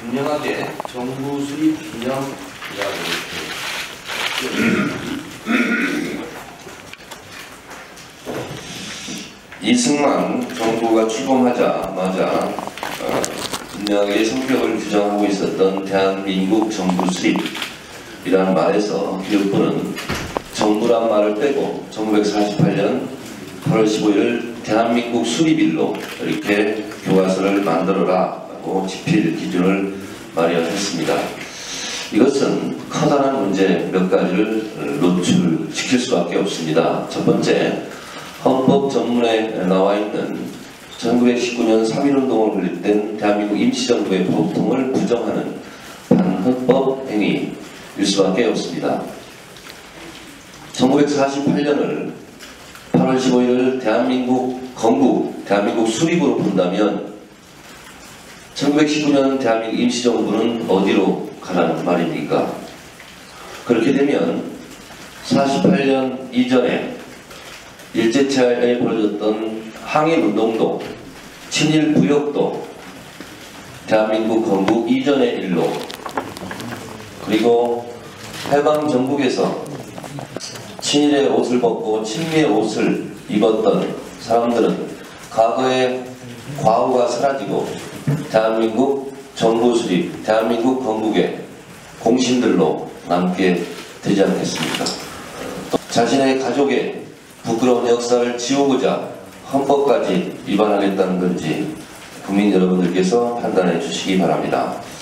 분명하게 정부 수립 기념이라고 이렇게 이승만 정부가 출범하자마자 분명하게 성격을 규정하고 있었던 대한민국 정부 수립이라는 말에서 교육부는 정부란 말을 빼고 1948년 8월 15일을 대한민국 수립일로 이렇게 교과서를 만들어라 라고 지필 기준을 마련했습니다. 이것은 커다란 문제 몇 가지를 노출시킬 수밖에 없습니다. 첫 번째, 헌법 전문에 나와 있는 1919년 3.1운동을 건립된 대한민국 임시정부의 보통을 부정하는 반헌법 행위일 수밖에 없습니다. 1948년을 8월 15일을 대한민국 수립으로 본다면 1919년 대한민국 임시정부는 어디로 가라는 말입니까? 그렇게 되면 48년 이전에 일제차에 벌어졌던 항일운동도 친일부역도 대한민국 건국 이전의 일로, 그리고 해방정국에서 친일의 옷을 벗고 친미의 옷을 입었던 사람들은 과거의 과거가 사라지고 대한민국 정부 수립, 대한민국 건국의 공신들로 남게 되지 않겠습니까? 자신의 가족의 부끄러운 역사를 지우고자 헌법까지 위반하겠다는 건지 국민 여러분들께서 판단해 주시기 바랍니다.